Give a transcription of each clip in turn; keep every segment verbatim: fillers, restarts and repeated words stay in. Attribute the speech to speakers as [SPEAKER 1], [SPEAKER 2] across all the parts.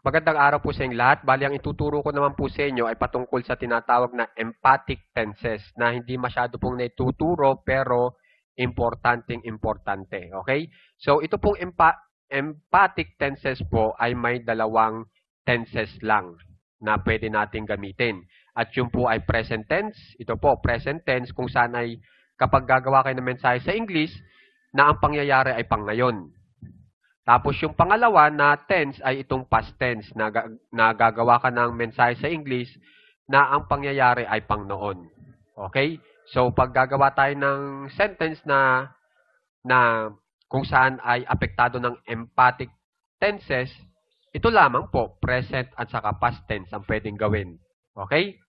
[SPEAKER 1] Magandang araw po sa inyong lahat. Bali, ang ituturo ko naman po sa inyo ay patungkol sa tinatawag na emphatic tenses na hindi masyado pong naituturo pero importanteng importante. Okay? So, ito pong empa emphatic tenses po ay may dalawang tenses lang na pwede natin gamitin. At yun po ay present tense. Ito po, present tense kung saan ay kapag gagawa kayo ng mensahe sa English na ang pangyayari ay pang ngayon. Tapos yung pangalawa na tense ay itong past tense na, na gagawa ka ng mensahe sa English na ang pangyayari ay pang noon. Okay? So pag gagawa tayo ng sentence na na kung saan ay apektado ng emphatic tenses, ito lamang po, present at saka past tense ang pwedeng gawin. Okay?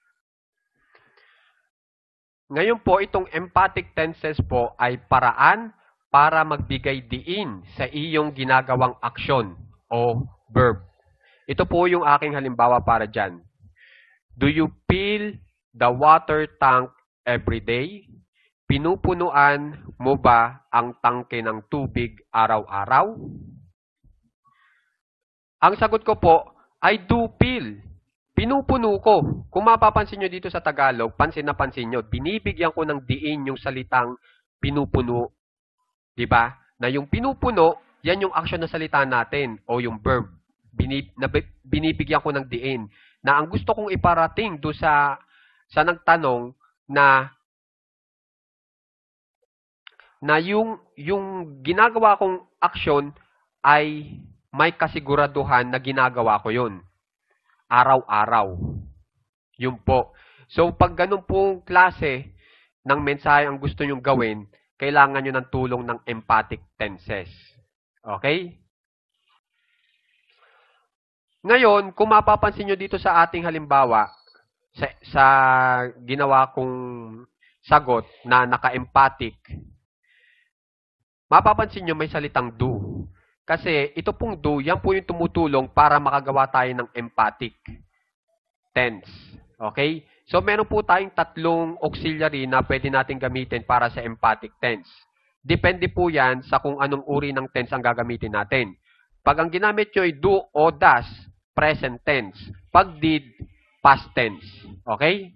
[SPEAKER 1] Ngayon po, itong emphatic tenses po ay paraan para magbigay diin sa iyong ginagawang aksyon o verb. Ito po yung aking halimbawa para dyan. Do you fill the water tank every day? Pinupunuan mo ba ang tangke ng tubig araw-araw? Ang sagot ko po, I do fill. Pinupuno ko. Kung mapapansin nyo dito sa Tagalog, pansin na pansin nyo, binibigyan ko ng diin yung salitang pinupuno. Diba? Na yung pinupuno, yan yung action na salita natin o yung verb. Binib na binibigyan ko ng diin. Na ang gusto kong iparating do sa sa nagtanong na na yung yung ginagawa kong action ay may kasiguraduhan na ginagawa ko yun. Araw-araw. Yun po. So, pag ganun pong klase ng mensahe ang gusto nyong gawin, kailangan nyo ng tulong ng emphatic tenses. Okay? Ngayon, kung mapapansin nyo dito sa ating halimbawa, sa, sa ginawa kong sagot na naka-emphatic, mapapansin nyo may salitang do. Kasi ito pong do, yan po yung tumutulong para makagawa tayo ng emphatic tense. Okay? So, meron po tayong tatlong auxiliary na pwede natin gamitin para sa emphatic tense. Depende po yan sa kung anong uri ng tense ang gagamitin natin. Pag ang ginamit nyo ay do o does, present tense. Pag did, past tense. Okay?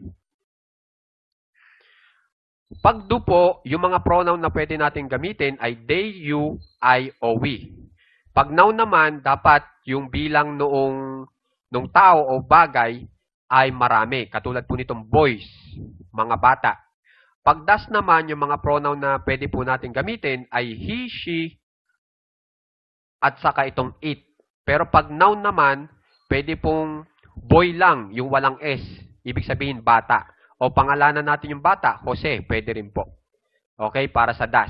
[SPEAKER 1] Pag do po, yung mga pronoun na pwede natin gamitin ay they, you, I, o we. Pag noun naman, dapat yung bilang noong, noong tao o bagay ay marami. Katulad po nitong boys, mga bata. Pag does naman, yung mga pronoun na pwede po natin gamitin ay he, she, at saka itong it. Pero pag noun naman, pwede pong boy lang, yung walang S. Ibig sabihin, bata. O pangalanan natin yung bata, Jose, pwede rin po. Okay, para sa does.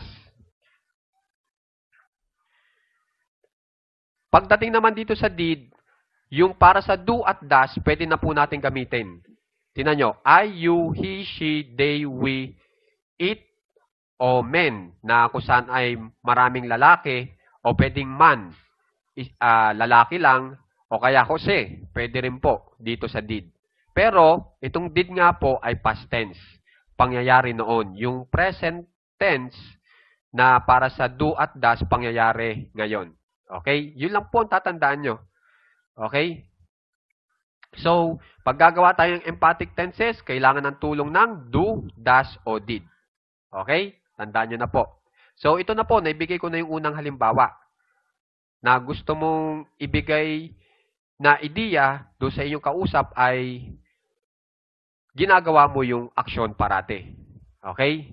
[SPEAKER 1] Pagdating naman dito sa did, yung para sa do at does, pwede na po natin gamitin. Tingnan nyo, I, you, he, she, they, we, it, o men, na kung saan ay maraming lalaki, o pwedeng man, uh, lalaki lang, o kaya Jose, pwede rin po dito sa did. Pero, itong did nga po ay past tense. Pangyayari noon. Yung present tense na para sa do at does, pangyayari ngayon. Okay? Yun lang po ang tatandaan nyo. Okay? So, pag gagawa tayo ng emphatic tenses, kailangan ng tulong ng do, does, o did. Okay? Tandaan nyo na po. So, ito na po, naibigay ko na yung unang halimbawa na gusto mong ibigay na ideya do sa inyong kausap ay ginagawa mo yung aksyon parate. Okay?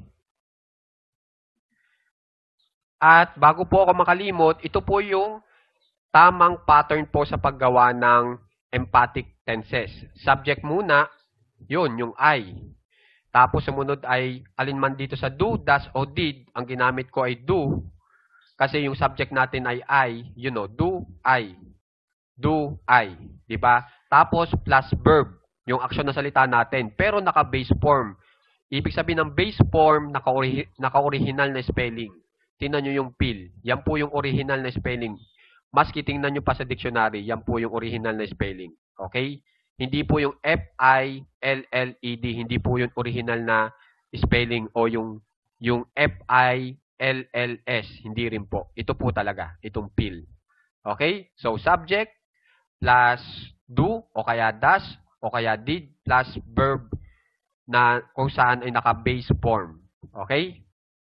[SPEAKER 1] At bago po ako makalimot, ito po yung tamang pattern po sa paggawa ng emphatic tenses. Subject muna, yun, yung I. Tapos sumunod ay alinman dito sa do, does, o did. Ang ginamit ko ay do. Kasi yung subject natin ay I. You know, do, I. Do, I. Diba? Tapos plus verb. Yung action na salita natin. Pero naka-base form. Ibig sabihin ng base form, naka-original na spelling. Tingnan nyo yung fill. Yan po yung original na spelling. Maski tingnan nyo pa sa dictionary, yan po yung original na spelling. Okay? Hindi po yung F I L L E D, hindi po yung original na spelling o yung yung F I L L S, hindi rin po. Ito po talaga, itong fill. Okay? So, subject plus do o kaya does o kaya did plus verb na kung saan ay naka-base form. Okay?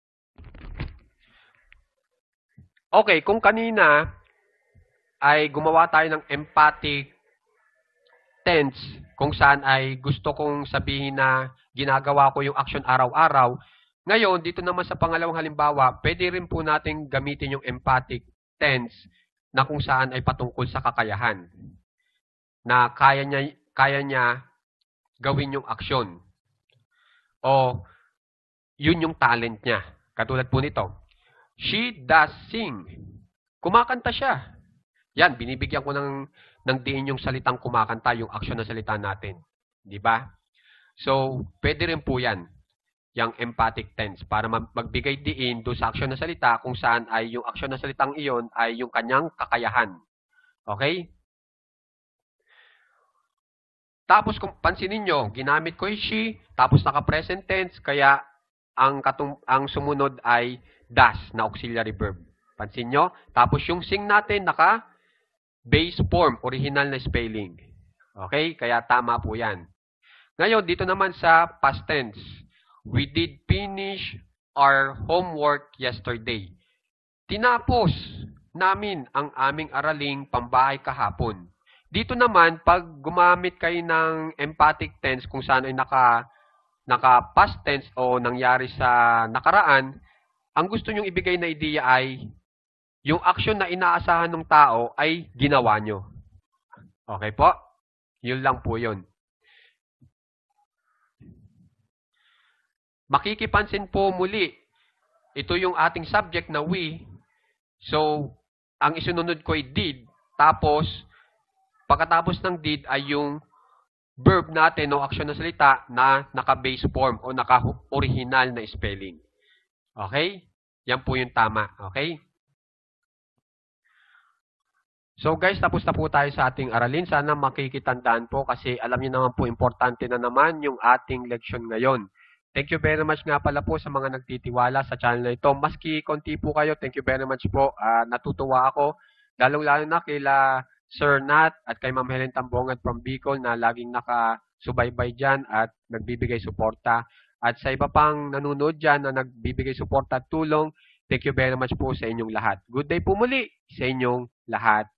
[SPEAKER 1] Okay, kung kanina ay gumawa tayo ng emphatic tense kung saan ay gusto kong sabihin na ginagawa ko yung action araw-araw. Ngayon, dito naman sa pangalawang halimbawa, pwede rin po natin gamitin yung emphatic tense na kung saan ay patungkol sa kakayahan. Na kaya niya, kaya niya gawin yung aksyon. O yun yung talent niya. Katulad po nito. She does sing. Kumakanta siya. Yan, binibigyan ko ng, ng diin yung salitang kumakanta, yung aksyon na salita natin. Di ba? So, pwede rin po yan, yung emphatic tense, para magbigay diin do sa aksyon na salita kung saan ay yung aksyon na salitang iyon ay yung kanyang kakayahan. Okay? Tapos, kung pansinin nyo, ginamit ko yung she, tapos naka-present tense, kaya ang, katung ang sumunod ay does na auxiliary verb. Pansin nyo? Tapos yung sing natin, naka-base form, original na spelling. Okay? Kaya tama po yan. Ngayon, dito naman sa past tense. We did finish our homework yesterday. Tinapos namin ang aming araling pambahay kahapon. Dito naman, pag gumamit kayo ng emphatic tense kung saan ay naka, naka past tense o nangyari sa nakaraan, ang gusto nyong ibigay na ideya ay yung aksyon na inaasahan ng tao ay ginawa nyo. Okay po? Yun lang po yun. Makikipansin po muli, ito yung ating subject na we. So, ang isunod ko ay did. Tapos, pagkatapos ng did ay yung verb natin o aksyon na salita na naka-base form o naka-original na spelling. Okay? Yan po yung tama. Okay? So guys, tapos na po tayo sa ating aralin. Sana makikitandaan po kasi alam niyo naman po importante na naman yung ating leksyon ngayon. Thank you very much nga pala po sa mga nagtitiwala sa channel na ito. Maski konti po kayo, thank you very much po. Uh, natutuwa ako. Lalong-lalo na kila Sir Nat at kay Ma'am Helen Tambongan from Bicol na laging nakasubaybay dyan at nagbibigay suporta. At sa iba pang nanonood dyan na nagbibigay suporta at tulong, thank you very much po sa inyong lahat. Good day po muli sa inyong lahat.